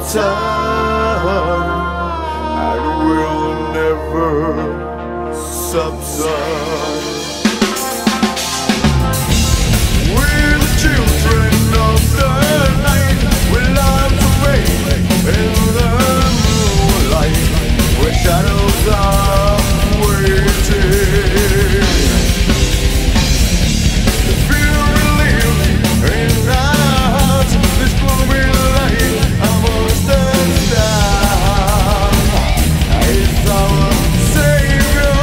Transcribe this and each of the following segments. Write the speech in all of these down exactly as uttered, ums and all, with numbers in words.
time and will never subside. We're the children of the night. We love to wait in the moonlight where shadows are waiting. The fear we live in our hearts, this glowing light amongst the stars is our Savior.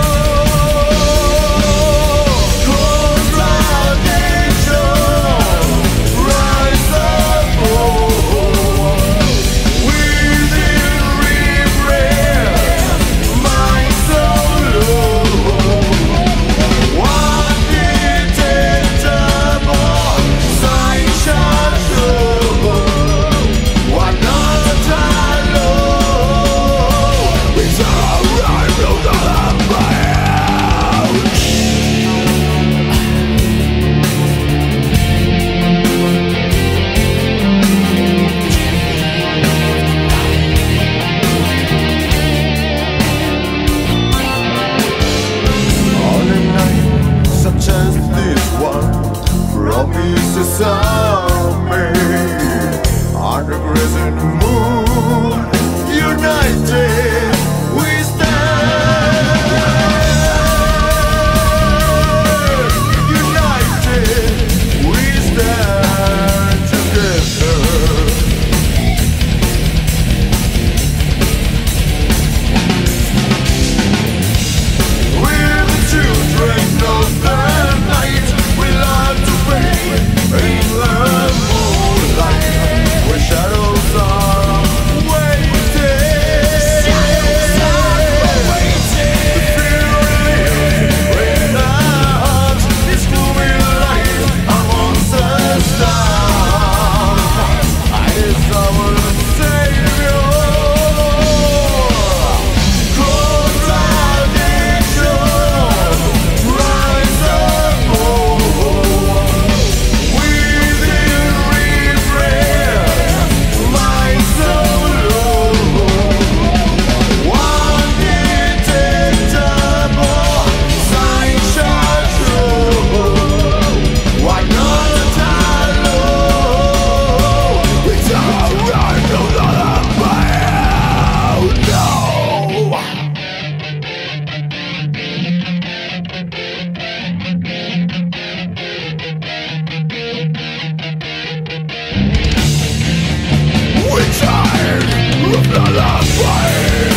Close radiation, rise up, oh, within regret, my soul, one detectable sign shall show, one not alone. It's alright, no doubt about. On a night such as this one, promises are made. On the crescent moon, united we stand. United we stand together. We're the children of the night. We love to wait in the moonlight where shadows are waiting. Shadows are waiting. The fear we live in our hearts, this gloomy light amongst the stars is our Savior. Close radiation, rise up, oh, within regret, my soul, one detectable sign shall show, why not alone? It's alright, no doubt about, no. We're tired of the love fight.